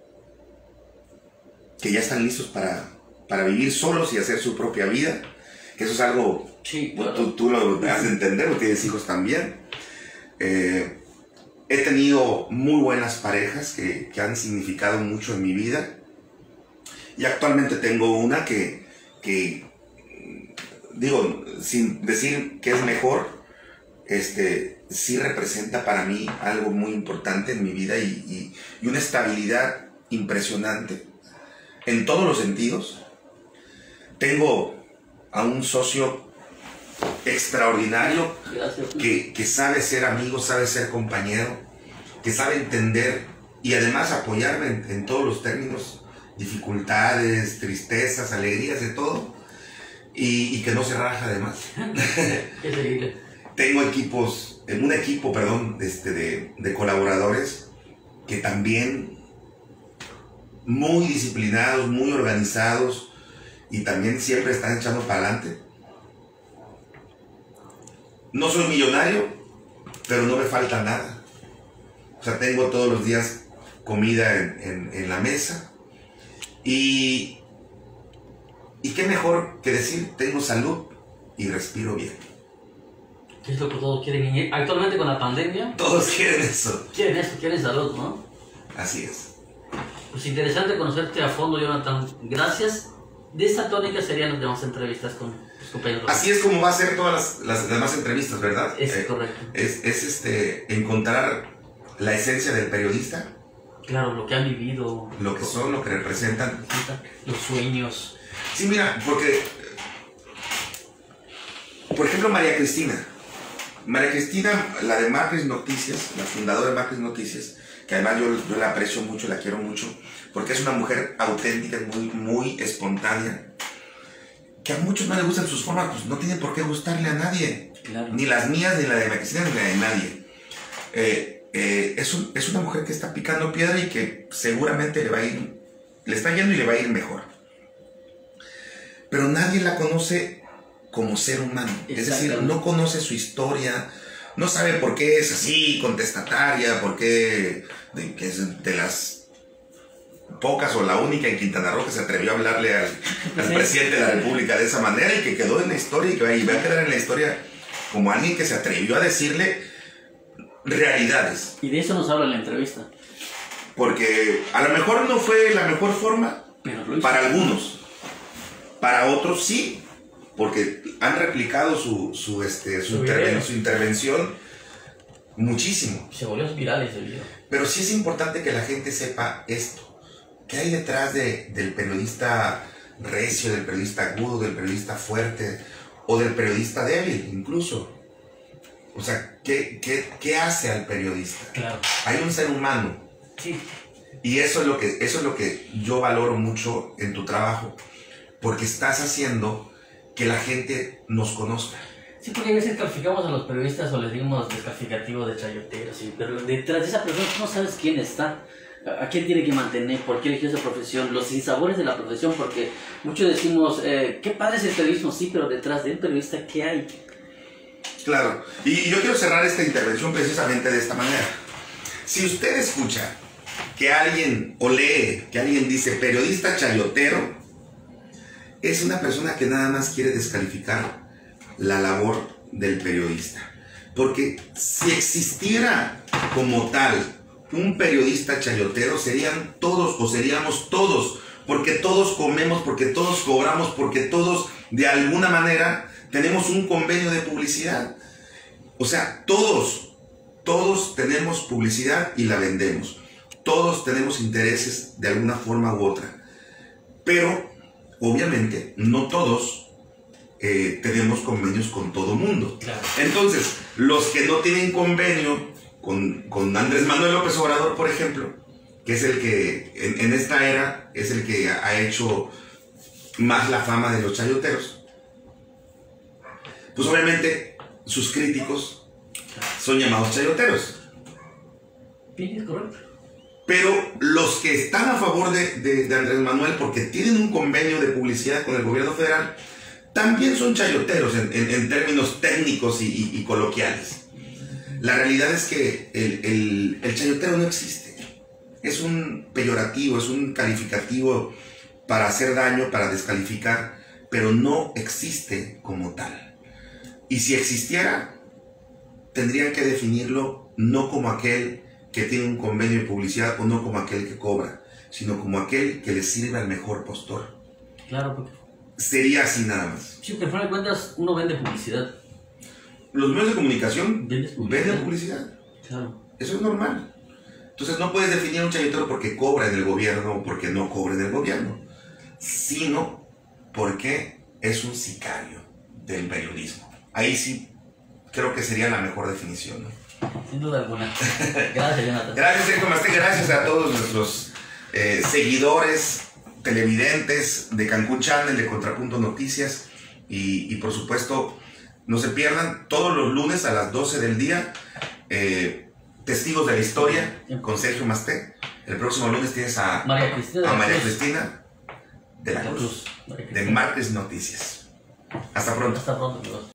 ya están listos para vivir solos y hacer su propia vida. Que eso es algo, sí, claro. tú lo has de entender, o tienes hijos también. He tenido muy buenas parejas que han significado mucho en mi vida. Y actualmente tengo una que digo, sin decir que es mejor, sí representa para mí algo muy importante en mi vida y una estabilidad impresionante en todos los sentidos. Tengo a un socio extraordinario que sabe ser amigo, sabe ser compañero, que sabe entender y además apoyarme en todos los términos, dificultades, tristezas, alegrías, de todo, y que no se raja además. Tengo un equipo de colaboradores que también muy disciplinados, muy organizados y también siempre están echando para adelante. No soy millonario, pero no me falta nada. O sea, tengo todos los días comida en la mesa. Y qué mejor que decir, tengo salud y respiro bien. ¿Qué es lo que todos quieren? Actualmente con la pandemia, todos quieren eso. Quieren salud, ¿no? Así es. Pues interesante conocerte a fondo, Jonathan. Gracias. De esta tónica serían las demás entrevistas con tus compañeros. Así es como va a ser todas las demás entrevistas, ¿verdad? Es correcto. Es encontrar la esencia del periodista. Claro, lo que han vivido. Lo que son, lo que representan. Los sueños. Sí, mira, porque, por ejemplo, María Cristina, la de Macris Noticias, la fundadora de Macris Noticias, que además yo la aprecio mucho, la quiero mucho, porque es una mujer auténtica, muy, muy espontánea, que a muchos no les gustan sus formas, pues no tiene por qué gustarle a nadie, claro. Ni las mías, ni la de María Cristina, ni la de nadie. Es una mujer que está picando piedra y que seguramente le está yendo y le va a ir mejor. Pero nadie la conoce como ser humano. Es decir, no conoce su historia, no sabe por qué es así, contestataria, por qué que es de las pocas o la única en Quintana Roo que se atrevió a hablarle al presidente de la República de esa manera y que quedó en la historia y que va a quedar en la historia como alguien que se atrevió a decirle realidades. Y de eso nos habla en la entrevista. Porque a lo mejor no fue la mejor forma para algunos. Para otros sí, porque han replicado su intervención muchísimo. Se volvió viral ese video. Pero sí es importante que la gente sepa esto. ¿Qué hay detrás del periodista recio, del periodista agudo, del periodista fuerte o del periodista débil incluso? O sea, ¿qué hace al periodista? Claro. Hay un ser humano. Sí. Y eso es lo que yo valoro mucho en tu trabajo. Porque estás haciendo que la gente nos conozca. Sí, porque a veces calificamos a los periodistas o les dimos descalificativo de chayoteros, sí, pero detrás de esa persona tú no sabes quién está, a quién tiene que mantener, por qué eligió esa profesión, los sinsabores de la profesión, porque muchos decimos, qué padre es el periodismo, sí, pero detrás del periodista, ¿qué hay? Claro, y yo quiero cerrar esta intervención precisamente de esta manera. Si usted escucha que alguien, o lee, que alguien dice periodista chayotero, es una persona que nada más quiere descalificar la labor del periodista. Porque si existiera como tal un periodista chayotero, serían todos o seríamos todos. Porque todos comemos, porque todos cobramos, porque todos de alguna manera tenemos un convenio de publicidad. O sea, todos tenemos publicidad y la vendemos. Todos tenemos intereses de alguna forma u otra. Pero obviamente, no todos tenemos convenios con todo mundo. Claro. Entonces, los que no tienen convenio con Andrés Manuel López Obrador, por ejemplo, que es el que en esta era es el que ha hecho más la fama de los chayoteros, pues obviamente sus críticos son llamados chayoteros. Sí, es correcto. Pero los que están a favor de Andrés Manuel porque tienen un convenio de publicidad con el gobierno federal, también son chayoteros en términos técnicos y coloquiales. La realidad es que el chayotero no existe. Es un peyorativo, es un calificativo para hacer daño, para descalificar, pero no existe como tal. Y si existiera, tendrían que definirlo no como aquel que tiene un convenio de publicidad o no como aquel que cobra, sino como aquel que le sirve al mejor postor. Claro, porque... Sería así nada más. Sí, porque al final de cuentas uno vende publicidad. Los medios de comunicación Venden venden publicidad. Claro. Eso es normal. Entonces no puedes definir a un chayotero porque cobra en el gobierno o porque no cobra en el gobierno, sino porque es un sicario del periodismo. Ahí sí creo que sería la mejor definición, ¿no? Sin duda alguna. Gracias, Jonathan. Gracias, Sergio Masté. Gracias a todos nuestros seguidores, televidentes de Cancún Channel, de Contrapunto Noticias. Y por supuesto, no se pierdan todos los lunes a las 12 del día. Testigos de la Historia con Sergio Masté. El próximo lunes tienes a María Cristina de la Cruz, de Martes Noticias. Hasta pronto. Hasta pronto, amigos.